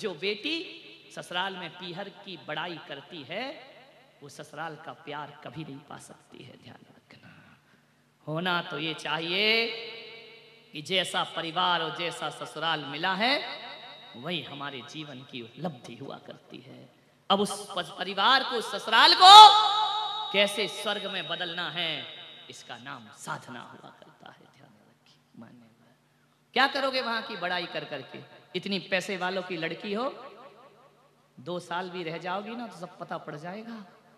जो बेटी ससुराल में पीहर की बड़ाई करती है वो ससुराल का प्यार कभी नहीं पा सकती है। ध्यान रखना। होना तो ये चाहिए कि जैसा परिवार और जैसा ससुराल मिला है वही हमारे जीवन की उपलब्धि हुआ करती है। अब उस परिवार को, ससुराल को कैसे स्वर्ग में बदलना है, इसका नाम साधना हुआ करता है। ध्यान रखिए। मानने क्या करोगे वहां की बड़ाई कर करके? इतनी पैसे वालों की लड़की हो, 2 साल भी रह जाओगी ना तो सब पता पड़ जाएगा।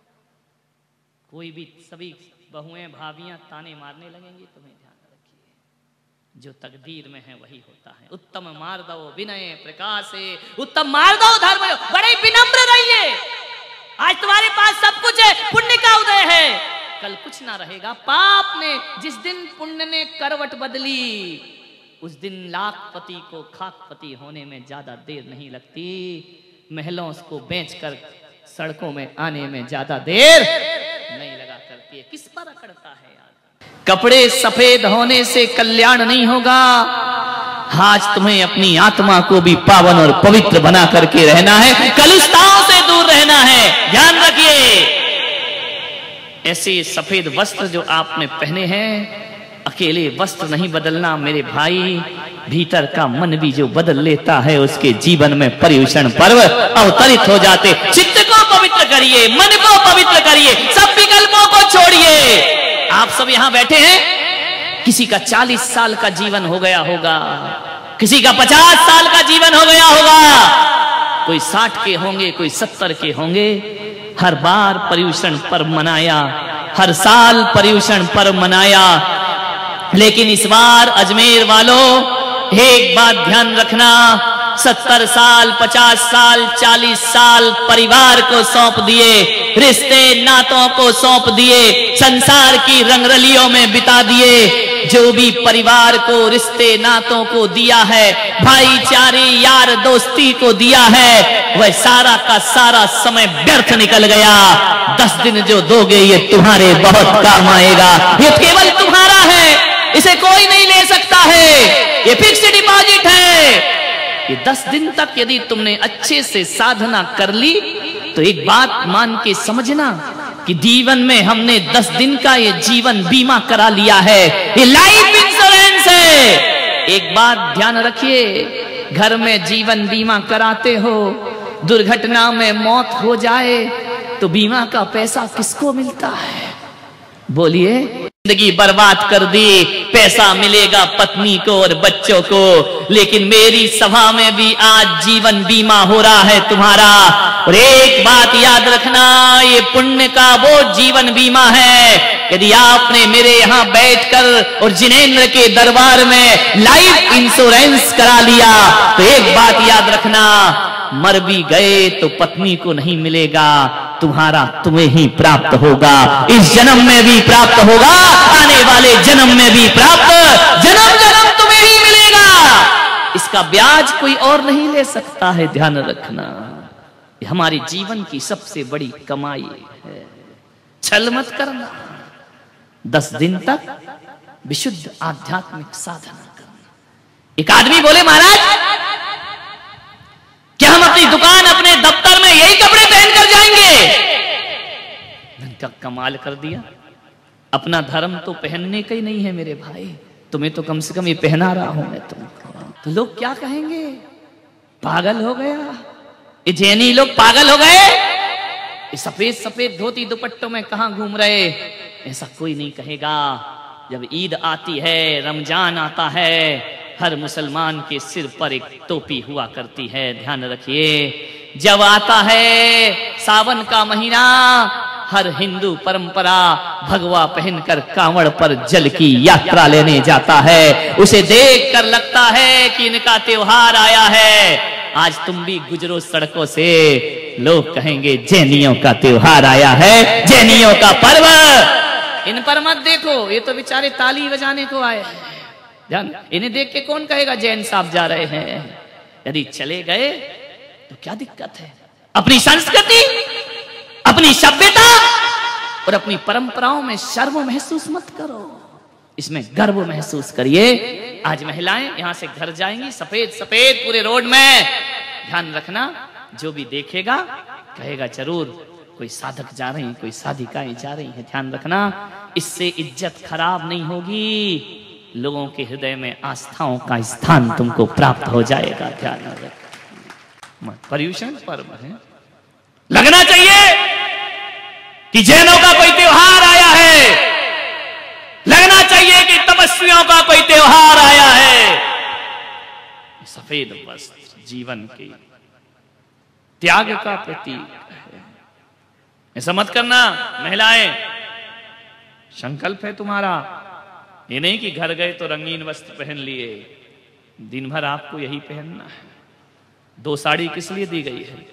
कोई भी सभी बहुएं भाभियां ताने मारने लगेंगी तुम्हें। ध्यान रखिए, जो तकदीर में है वही होता है। उत्तम मार्दव विनय प्रकाश, उत्तम मार्दव धर्म, बड़े विनम्र रहिए। आज तुम्हारे पास सब कुछ है, पुण्य का उदय है, कल कुछ ना रहेगा। पाप ने जिस दिन पुण्य ने करवट बदली उस दिन लाखपति को खाकपति होने में ज्यादा देर नहीं लगती। महलों को बेचकर सड़कों में आने में ज्यादा देर नहीं लगा करती है। किस पर अकड़ता है यार? कपड़े सफेद होने से कल्याण नहीं होगा। आज तुम्हें अपनी आत्मा को भी पावन और पवित्र बना करके रहना है, कलुषताओं से दूर रहना है। ध्यान रखिए, ऐसे सफेद वस्त्र जो आपने पहने हैं, अकेले वस्त्र नहीं बदलना मेरे भाई, भीतर का मन भी जो बदल लेता है उसके जीवन में पर्युषण पर्व अवतरित हो जाते। चित्त को पवित्र करिए, मन को पवित्र करिए, सब विकल्पों को छोड़िए। आप सब यहाँ बैठे हैं, किसी का 40 साल का जीवन हो गया होगा, किसी का 50 साल का जीवन हो गया होगा, कोई 60 के होंगे, कोई 70 के होंगे। हर बार पर्युषण पर्व मनाया, हर साल पर्युषण पर्व मनाया, लेकिन इस बार अजमेर वालों एक बात ध्यान रखना, 70 साल 50 साल 40 साल परिवार को सौंप दिए, रिश्ते नातों को सौंप दिए, संसार की रंगरलियों में बिता दिए। जो भी परिवार को, रिश्ते नातों को दिया है, भाईचारे यार दोस्ती को दिया है, वह सारा का सारा समय व्यर्थ निकल गया। 10 दिन जो दोगे ये तुम्हारे बहुत काम आएगा। ये केवल तुम्हारा है, इसे कोई नहीं ले सकता है, ये फिक्स डिपॉजिट है। ये 10 दिन तक यदि तुमने अच्छे से साधना कर ली तो एक बात मान के समझना कि जीवन में हमने 10 दिन का ये जीवन बीमा करा लिया है, ये लाइफ इंश्योरेंस है। एक बात ध्यान रखिए, घर में जीवन बीमा कराते हो, दुर्घटना में मौत हो जाए तो बीमा का पैसा किसको मिलता है? बोलिए। जिंदगी बर्बाद कर दी, पैसा मिलेगा पत्नी को और बच्चों को, लेकिन मेरी सभा में भी आज जीवन बीमा हो रहा है तुम्हारा। और एक बात याद रखना, ये पुण्य का वो जीवन बीमा है। यदि आपने मेरे यहाँ बैठकर और जिनेंद्र के दरबार में लाइफ इंश्योरेंस करा लिया तो एक बात याद रखना, मर भी गए तो पत्नी को नहीं मिलेगा, तुम्हारा तुम्हें ही प्राप्त होगा। इस जन्म में भी प्राप्त होगा, आने वाले जन्म में भी प्राप्त, जन्म जन्म तुम्हें ही मिलेगा। इसका ब्याज कोई और नहीं ले सकता है। ध्यान रखना, ये हमारे जीवन की सबसे बड़ी कमाई है। छल मत करना। 10 दिन तक विशुद्ध आध्यात्मिक साधना करना। एक आदमी बोले, महाराज क्या हम अपनी दुकान, अपने दफ्तर में यही कपड़े पहनकर जाएंगे? मैंने क्या कमाल कर दिया। अपना धर्म तो पहनने का ही नहीं है मेरे भाई, तुम्हें तो कम से कम ये पहना रहा हूं मैं तुमको। तो लोग क्या कहेंगे? पागल हो गया, ये जैनी लोग पागल हो गए, ये सफेद सफेद धोती दुपट्टों में कहां घूम रहे। ऐसा कोई नहीं कहेगा। जब ईद आती है, रमजान आता है, हर मुसलमान के सिर पर एक टोपी हुआ करती है। ध्यान रखिए, जब आता है सावन का महीना, हर हिंदू परंपरा भगवा पहनकर कांवड़ पर जल की यात्रा लेने जाता है। उसे देखकर लगता है कि इनका त्योहार आया है। आज तुम भी गुजरो सड़कों से, लोग कहेंगे जैनियों का त्योहार आया है, जैनियों का पर्व। इन पर मत देखो, ये तो बेचारे ताली बजाने को आए हैं। ध्यान, इन्हें देख के कौन कहेगा जैन साहब जा रहे हैं? यदि चले गए तो क्या दिक्कत है? अपनी संस्कृति, अपनी सभ्यता और अपनी परंपराओं में शर्म महसूस मत करो, इसमें गर्व महसूस करिए। आज महिलाएं यहां से घर जाएंगी, सफेद सफेद पूरे रोड में ध्यान रखना, जो भी देखेगा कहेगा जरूर कोई साधक जा रही, कोई साधिकाएं जा रही है। ध्यान रखना, इससे इज्जत खराब नहीं होगी, लोगों के हृदय में आस्थाओं का स्थान तुमको प्राप्त हो जाएगा। ध्यान रखना, पर्युषण पर्व है, लगना चाहिए कि जैनों का कोई त्योहार आया है, लगना चाहिए कि तपस्वियों का कोई त्योहार आया है। सफेद वस्त्र जीवन के त्याग का प्रतीक है। ऐसा मत करना महिलाएं, संकल्प है तुम्हारा, ये नहीं कि घर गए तो रंगीन वस्त्र पहन लिए, दिन भर आपको यही पहनना है। 2 साड़ी किस लिए दी गई है?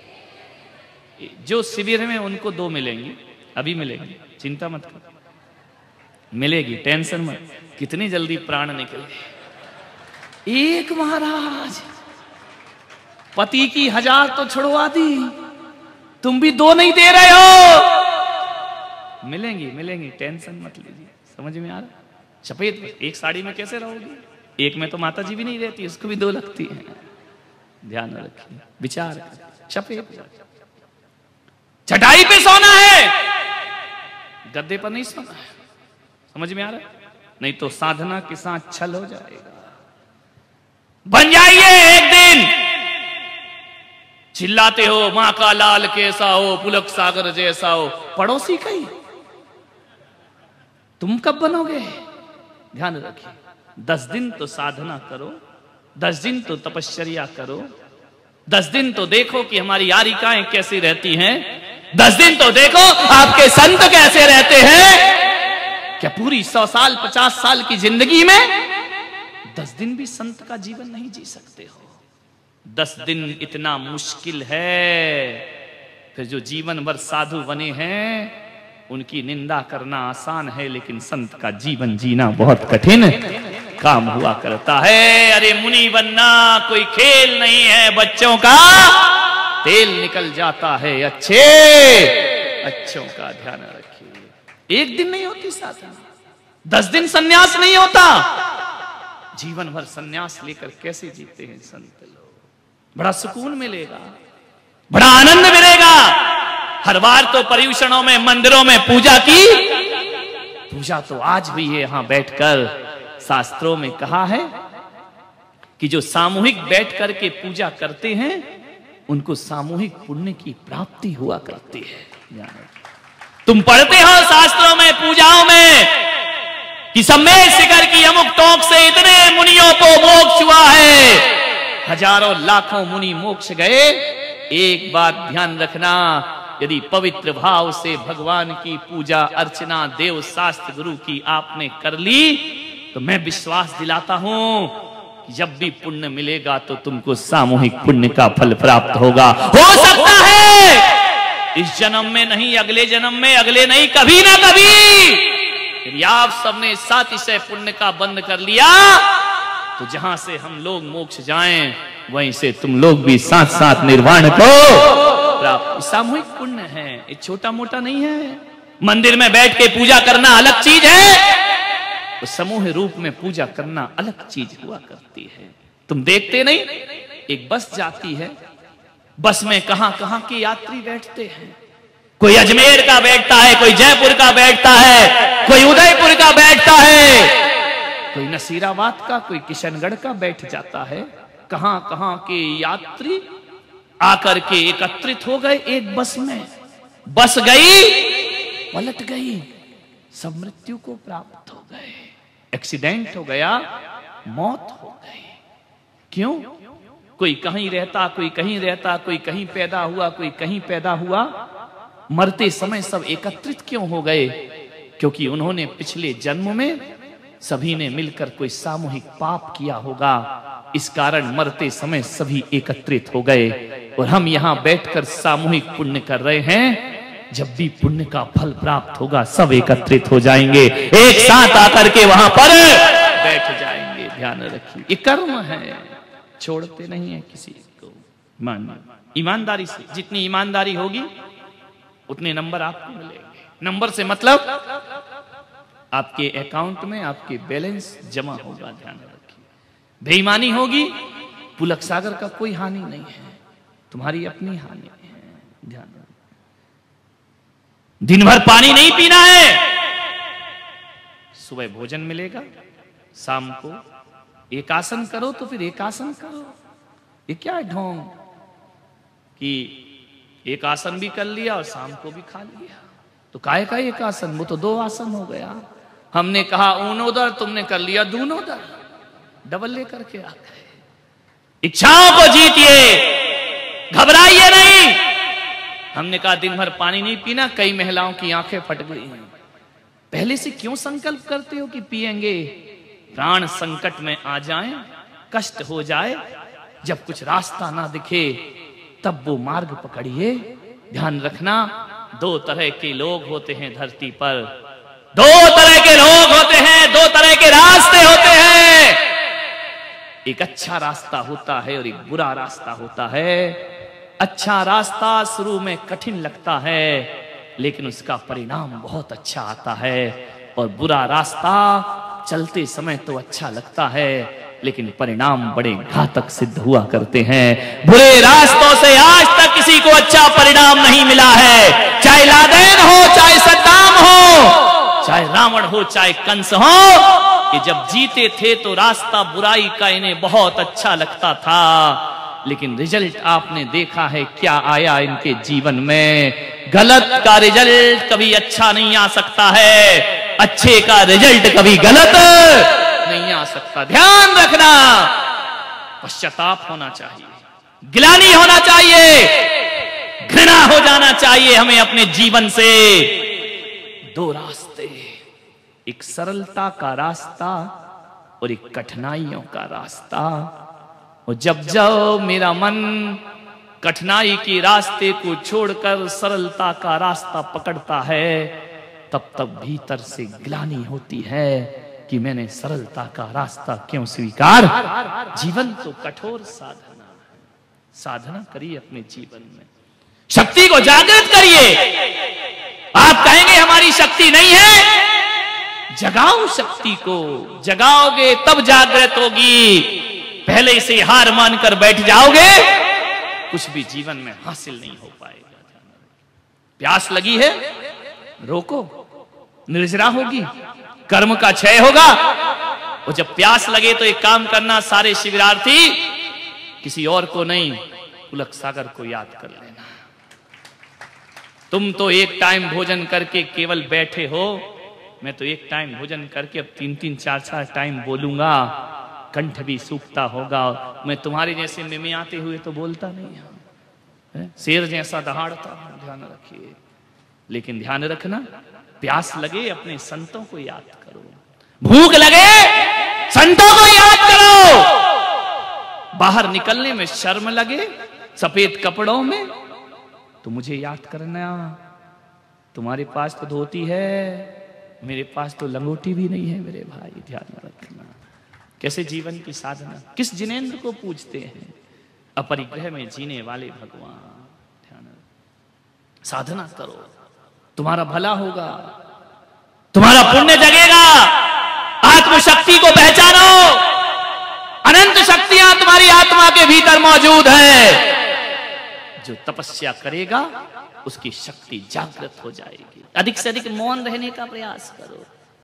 जो शिविर में उनको 2 मिलेंगी, अभी मिलेंगी, चिंता मत करो, मिलेगी, टेंशन मत। कितनी जल्दी प्राण निकले। एक महाराज पति की 1000 तो छुड़वा दी, तुम भी 2 नहीं दे रहे हो। मिलेंगी मिलेंगी, टेंशन मत लीजिए। समझ में आ रहा? सफेद एक साड़ी में कैसे रहोगी? एक में तो माता जी भी नहीं रहती, उसको भी 2 लगती है। ध्यान रखिए, विचार सफेद। चटाई पे सोना है, गद्दे पर नहीं सोना है। समझ में आ रहा? नहीं तो साधना के साथ छल हो जाएगा। बन जाइए एक दिन, चिल्लाते हो मां का लाल कैसा हो, पुलक सागर जैसा हो, पड़ोसी कहीं, तुम कब बनोगे? ध्यान रखिए, 10 दिन तो साधना करो, 10 दिन तो तपश्चर्या करो, 10 दिन तो देखो कि हमारी यारिकाएं कैसी रहती हैं, 10 दिन तो देखो आपके संत कैसे रहते हैं। क्या पूरी 100 साल 50 साल की जिंदगी में 10 दिन भी संत का जीवन नहीं जी सकते हो? 10 दिन इतना मुश्किल है, फिर जो जीवन भर साधु बने हैं उनकी निंदा करना आसान है, लेकिन संत का जीवन जीना बहुत कठिन काम हुआ करता है। अरे मुनि बनना कोई खेल नहीं है, बच्चों का तेल निकल जाता है अच्छों का। ध्यान रखिए, एक दिन नहीं होती साधना, 10 दिन सन्यास नहीं होता। जीवन भर सन्यास लेकर कैसे जीते हैं संत लोग? बड़ा सुकून मिलेगा, बड़ा आनंद मिलेगा। हर बार तो पर्युषणों में मंदिरों में पूजा की, पूजा तो आज भी है यहां बैठकर। शास्त्रों में कहा है कि जो सामूहिक बैठ करके पूजा करते हैं उनको सामूहिक पुण्य की प्राप्ति हुआ करती है। तुम पढ़ते हो शास्त्रों में, पूजाओं में कि सम्मेद शिखर की अमुक टोक से इतने मुनियों को मोक्ष हुआ है, हजारों लाखों मुनि मोक्ष गए। एक बात ध्यान रखना, यदि पवित्र भाव से भगवान की पूजा अर्चना देव शास्त्र गुरु की आपने कर ली तो मैं विश्वास दिलाता हूं कि जब भी पुण्य मिलेगा तो तुमको सामूहिक पुण्य का फल प्राप्त होगा। हो सकता है इस जन्म में नहीं, अगले जन्म में, अगले नहीं, कभी ना कभी यदि आप सबने सातिशय पुण्य का बंद कर लिया तो जहां से हम लोग मोक्ष जाएं वहीं से तुम लोग भी साथ साथ निर्वाण को प्राप्त। सामूहिक पुण्य है, ये छोटा मोटा नहीं है। मंदिर में बैठ के पूजा करना अलग चीज है, तो समूह रूप में पूजा करना अलग चीज हुआ करती है। तुम देखते नहीं, एक बस जाती है, बस में कहां कहां के यात्री बैठते हैं। कोई अजमेर का बैठता है, कोई जयपुर का बैठता है, कोई उदयपुर का बैठता है, कोई नसीराबाद का, कोई किशनगढ़ का बैठ जाता है। कहां कहां के यात्री आकर के एकत्रित हो गए एक बस में। बस गई, पलट गई, सब मृत्यु को प्राप्त हो गए। एक्सीडेंट हो गया, मौत हो गई। क्यों? कोई कहीं रहता, कोई कहीं रहता, कोई कहीं पैदा हुआ, कोई कहीं पैदा हुआ। मरते समय सब एकत्रित क्यों हो गए? क्योंकि उन्होंने पिछले जन्म में सभी ने मिलकर कोई सामूहिक पाप किया होगा, इस कारण मरते समय सभी एकत्रित हो गए। और हम यहां बैठकर सामूहिक पुण्य कर रहे हैं। जब भी पुण्य का फल प्राप्त होगा सब एकत्रित हो जाएंगे, एक साथ आकर के वहां पर बैठ जाएंगे। ध्यान रखिए, ये कर्म है, छोड़ते नहीं है किसी को। ईमानदारी से, जितनी ईमानदारी होगी उतने नंबर आपको मिलेंगे। नंबर से मतलब आपके अकाउंट में आपके बैलेंस जमा होगा। ध्यान रखिए, बेईमानी होगी, पुलक सागर का कोई हानि नहीं है, तुम्हारी अपनी हानि है। ध्यान, दिन भर पानी नहीं पीना है, सुबह भोजन मिलेगा, शाम को एक आसन करो तो फिर एक आसन करो। ये क्या है ढोंग कि एक आसन भी कर लिया और शाम को भी खा लिया, तो काहे का एक आसन, वो तो 2 आसन हो गया। हमने कहा ऊनोदर, तुमने कर लिया दूनोदर, डबल लेकर के आ गए। इच्छाओं को जीतिए, घबराइए नहीं। हमने कहा दिन भर पानी नहीं पीना, कई महिलाओं की आंखें फट गई हैं। पहले से क्यों संकल्प करते हो कि पिएंगे? प्राण संकट में आ जाएं, कष्ट हो जाए, जब कुछ रास्ता ना दिखे तब वो मार्ग पकड़िए। ध्यान रखना, 2 तरह के लोग होते हैं धरती पर, 2 तरह के लोग होते हैं, 2 तरह के रास्ते होते हैं। एक अच्छा रास्ता होता है और एक बुरा रास्ता होता है। अच्छा रास्ता शुरू में कठिन लगता है, लेकिन उसका परिणाम बहुत अच्छा आता है। और बुरा रास्ता चलते समय तो अच्छा लगता है, लेकिन परिणाम बड़े घातक सिद्ध हुआ करते हैं। बुरे रास्तों से आज तक किसी को अच्छा परिणाम नहीं मिला है, चाहे लादेन हो, चाहे सद्दाम हो, चाहे रावण हो, चाहे कंस हो। कि जब जीते थे तो रास्ता बुराई का इन्हें बहुत अच्छा लगता था, लेकिन रिजल्ट आपने देखा है क्या आया इनके जीवन में। गलत का रिजल्ट कभी अच्छा नहीं आ सकता है, अच्छे का रिजल्ट कभी गलत नहीं आ सकता। ध्यान रखना, पश्चाताप होना चाहिए, गिलानी होना चाहिए, घृणा हो जाना चाहिए हमें अपने जीवन से। 2 रास्ते, एक सरलता का रास्ता और एक कठिनाइयों का रास्ता। और जब जब मेरा मन कठिनाई के रास्ते को छोड़कर सरलता का रास्ता पकड़ता है, तब तब भीतर से ग्लानि होती है कि मैंने सरलता का रास्ता क्यों स्वीकार। जीवन तो कठोर साधना है, साधना करिए अपने जीवन में, शक्ति को जागृत करिए। आप कहेंगे हमारी शक्ति नहीं है, जगाओ शक्ति को, जगाओगे तब जागृत होगी। पहले से हार मानकर बैठ जाओगे, कुछ भी जीवन में हासिल नहीं हो पाएगा। प्यास लगी है, रोको, निर्जरा होगी, कर्म का क्षय होगा। और जब प्यास लगे तो एक काम करना, सारे शिविरार्थी किसी और को नहीं, पुलक सागर को याद कर लेना। तुम तो एक टाइम भोजन करके केवल बैठे हो, मैं तो एक टाइम भोजन करके अब 3-3, 4-4 टाइम बोलूंगा, कंठ भी सूखता होगा। मैं तुम्हारे जैसे में आते हुए तो बोलता नहीं है, शेर जैसा दहाड़ता हूं, ध्यान रखिए। लेकिन ध्यान रखना, प्यास लगे अपने संतों को याद करो, भूख लगे संतों को याद करो। बाहर निकलने में शर्म लगे सफेद कपड़ों में, तो मुझे याद करना। तुम्हारे पास तो धोती है, मेरे पास तो लंगोटी भी नहीं है मेरे भाई। ध्यान रखना, कैसे जीवन की साधना, किस जिनेंद्र को पूजते हैं? अपरिग्रह में जीने वाले भगवान। ध्यान, साधना करो, तुम्हारा भला होगा, तुम्हारा पुण्य जगेगा। आत्मशक्ति को पहचानो, अनंत शक्तियां तुम्हारी आत्मा के भीतर मौजूद है। जो तपस्या करेगा उसकी शक्ति जागृत हो जाएगी। अधिक से अधिक मौन रहने का प्रयास करो।